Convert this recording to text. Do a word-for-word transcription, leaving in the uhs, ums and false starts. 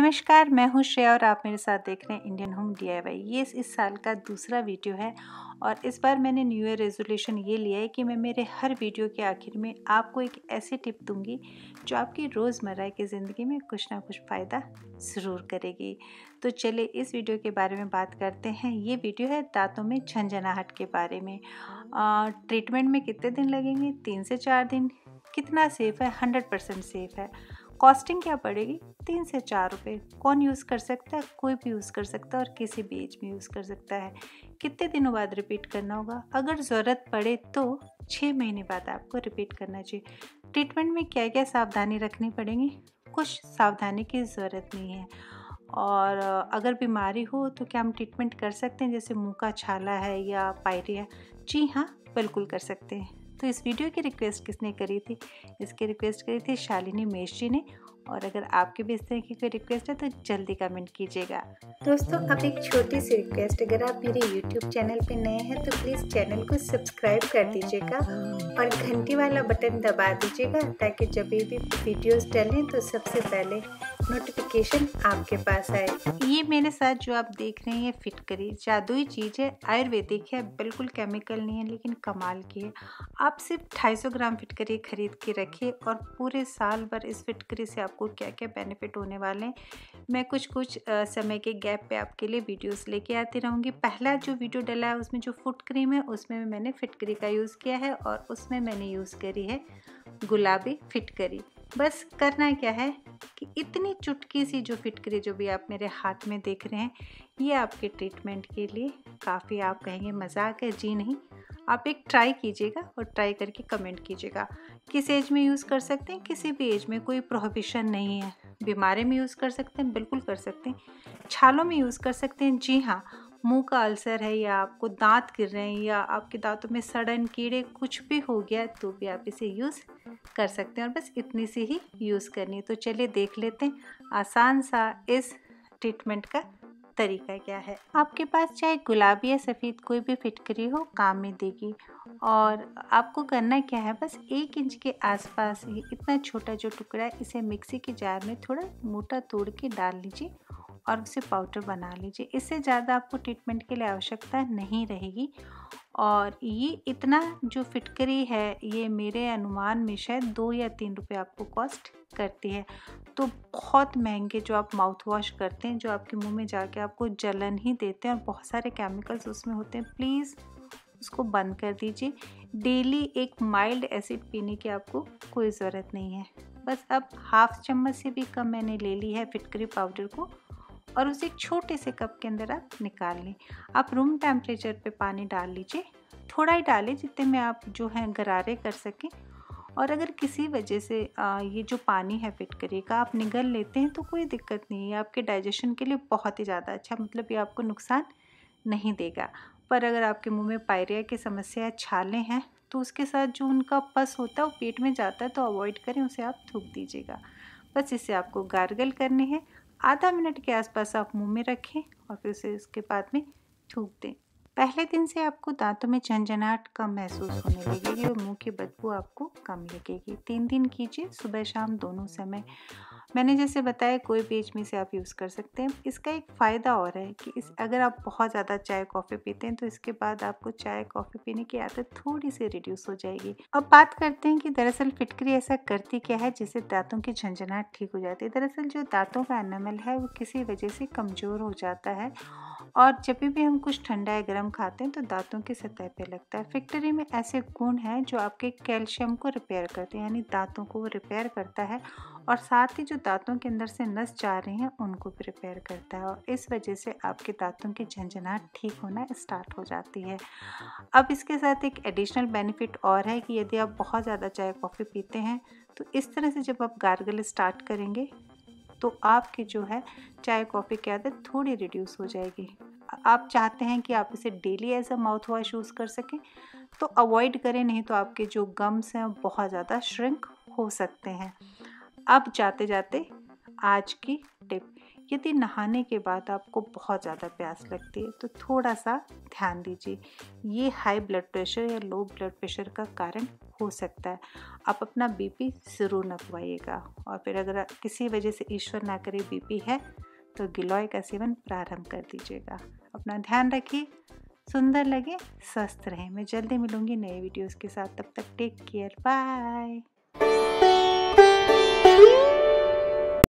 नमस्कार, मैं हूँ श्रेया और आप मेरे साथ देख रहे हैं इंडियन होम डीआईवाई। ये इस, इस साल का दूसरा वीडियो है और इस बार मैंने न्यू ईयर रेजोल्यूशन ये लिया है कि मैं मेरे हर वीडियो के आखिर में आपको एक ऐसी टिप दूंगी जो आपकी रोज़मर्रा की ज़िंदगी में कुछ ना कुछ फ़ायदा ज़रूर करेगी। तो चलिए इस वीडियो के बारे में बात करते हैं। ये वीडियो है दांतों में झंझनाहट के बारे में। ट्रीटमेंट में कितने दिन लगेंगे? तीन से चार दिन। कितना सेफ़ है? हंड्रेड परसेंट सेफ़ है। कॉस्टिंग क्या पड़ेगी? तीन से चार रुपये। कौन यूज़ कर सकता है? कोई भी यूज़ कर सकता है और किसी भी एज में यूज़ कर सकता है। कितने दिनों बाद रिपीट करना होगा? अगर ज़रूरत पड़े तो छः महीने बाद आपको रिपीट करना चाहिए। ट्रीटमेंट में क्या क्या सावधानी रखनी पड़ेगी? कुछ सावधानी की ज़रूरत नहीं है। और अगर बीमारी हो तो क्या हम ट्रीटमेंट कर सकते हैं, जैसे मुँह का छाला है या पायरिया? जी हाँ, बिल्कुल कर सकते हैं। तो इस वीडियो की रिक्वेस्ट किसने करी थी? इसकी रिक्वेस्ट करी थी शालिनी मेश जी ने। और अगर आपके भी इस तरह की कोई रिक्वेस्ट है तो जल्दी कमेंट कीजिएगा। दोस्तों, अब एक छोटी सी रिक्वेस्ट, अगर आप मेरे यूट्यूब चैनल पे नए हैं तो प्लीज़ चैनल को सब्सक्राइब कर दीजिएगा और घंटी वाला बटन दबा दीजिएगा ताकि जब भी वीडियोस डलें तो सबसे पहले नोटिफिकेशन आपके पास आए। ये मेरे साथ जो आप देख रहे हैं ये फिटकरी जादुई चीज़ है, आयुर्वेदिक है, बिल्कुल केमिकल नहीं है, लेकिन कमाल की है। आप सिर्फ ढाई सौ ग्राम फिटकरी खरीद के रखिए और पूरे साल भर इस फिटकरी से आपको क्या क्या बेनिफिट होने वाले हैं मैं कुछ कुछ आ, समय के गैप पे आपके लिए वीडियोस लेके आती रहूँगी। पहला जो वीडियो डला है उसमें जो फुट क्रीम है उसमें मैंने फिटकरी का यूज़ किया है और उसमें मैंने यूज़ करी है गुलाबी फिटकरी। बस करना क्या है कि इतनी चुटकी सी जो फिटकरी जो भी आप मेरे हाथ में देख रहे हैं ये आपके ट्रीटमेंट के लिए काफ़ी, आप कहेंगे मजाक है, जी नहीं, आप एक ट्राई कीजिएगा और ट्राई करके कमेंट कीजिएगा। किस एज में यूज़ कर सकते हैं? किसी भी एज में, कोई प्रोहिबिशन नहीं है। बीमारी में यूज़ कर सकते हैं? बिल्कुल कर सकते हैं। छालों में यूज़ कर सकते हैं? जी हाँ। मुंह का अल्सर है या आपको दांत गिर रहे हैं या आपके दांतों में सड़न, कीड़े कुछ भी हो गया तो भी आप इसे यूज़ कर सकते हैं और बस इतनी सी ही यूज़ करनी है। तो चलिए देख लेते हैं आसान सा इस ट्रीटमेंट का तरीका क्या है। आपके पास चाहे गुलाबी या सफ़ेद कोई भी फिटकरी हो, काम में देगी। और आपको करना क्या है, बस एक इंच के आसपास ही इतना छोटा जो टुकड़ा है इसे मिक्सी के जार में थोड़ा मोटा तोड़ के डाल लीजिए और उसे पाउडर बना लीजिए। इससे ज़्यादा आपको ट्रीटमेंट के लिए आवश्यकता नहीं रहेगी। और ये इतना जो फिटकरी है ये मेरे अनुमान में शायद दो या तीन रुपये आपको कॉस्ट करती है। तो बहुत महंगे जो आप माउथ वॉश करते हैं जो आपके मुंह में जाके आपको जलन ही देते हैं और बहुत सारे केमिकल्स उसमें होते हैं, प्लीज़ उसको बंद कर दीजिए। डेली एक माइल्ड एसिड पीने की आपको कोई ज़रूरत नहीं है। बस अब हाफ चम्मच से भी कम मैंने ले ली है फिटकरी पाउडर को और उसे एक छोटे से कप के अंदर आप निकाल लें। आप रूम टेम्परेचर पे पानी डाल लीजिए, थोड़ा ही डालें जितने में आप जो है गरारे कर सकें। और अगर किसी वजह से आ, ये जो पानी है फिटकरी का आप निगल लेते हैं तो कोई दिक्कत नहीं है, आपके डाइजेशन के लिए बहुत ही ज़्यादा अच्छा, मतलब ये आपको नुकसान नहीं देगा। पर अगर आपके मुंह में पायरिया की समस्या है, छाले हैं, तो उसके साथ जो उनका पस होता है वो पेट में जाता है तो अवॉइड करें, उसे आप थूक दीजिएगा। बस इसे आपको गार्गल करने हैं। आधा मिनट के आसपास आप मुंह में रखें और फिर उसे इसके बाद में थूक दें। पहले दिन से आपको दांतों में झंझनाहट कम महसूस होने लगेगी और मुंह की बदबू आपको कम लगेगी। तीन दिन कीजिए, सुबह शाम दोनों समय। मैंने जैसे बताया कोई भी एज में से आप यूज़ कर सकते हैं। इसका एक फ़ायदा और है कि इस अगर आप बहुत ज़्यादा चाय कॉफ़ी पीते हैं तो इसके बाद आपको चाय कॉफ़ी पीने की आदत थोड़ी सी रिड्यूस हो जाएगी। अब बात करते हैं कि दरअसल फिटकरी ऐसा करती क्या है जिससे दांतों की झंझनाहट ठीक हो जाती है। दरअसल जो दांतों का एनामल है वो किसी वजह से कमज़ोर हो जाता है और जब भी हम कुछ ठंडा या गर्म खाते हैं तो दांतों की सतह पे लगता है। फिटकरी में ऐसे गुण हैं जो आपके कैल्शियम को रिपेयर करते हैं, यानी दांतों को रिपेयर करता है और साथ ही जो दांतों के अंदर से नस जा रही हैं उनको भी रिपेयर करता है और इस वजह से आपके दांतों की झंझनाहट ठीक होना स्टार्ट हो जाती है। अब इसके साथ एक एडिशनल बेनिफिट और है कि यदि आप बहुत ज़्यादा चाय कॉफ़ी पीते हैं तो इस तरह से जब आप गार्गल स्टार्ट करेंगे तो आपकी जो है चाय कॉफ़ी की आदत थोड़ी रिड्यूस हो जाएगी। आप चाहते हैं कि आप इसे daily as a mouthwash use कर सकें तो अवॉइड करें, नहीं तो आपके जो गम्स हैं बहुत ज़्यादा श्रिंक हो सकते हैं। अब जाते जाते आज की टिप, यदि नहाने के बाद आपको बहुत ज़्यादा प्यास लगती है तो थोड़ा सा ध्यान दीजिए, ये हाई ब्लड प्रेशर या लो ब्लड प्रेशर का कारण हो सकता है। आप अपना बीपी ज़रूर नपवाइएगा। और फिर अगर किसी वजह से ईश्वर ना करे बीपी है तो गिलोय का सेवन प्रारंभ कर दीजिएगा। अपना ध्यान रखिए, सुंदर लगे, स्वस्थ रहें। मैं जल्दी मिलूँगी नए वीडियोज़ के साथ, तब तक टेक केयर, बाय।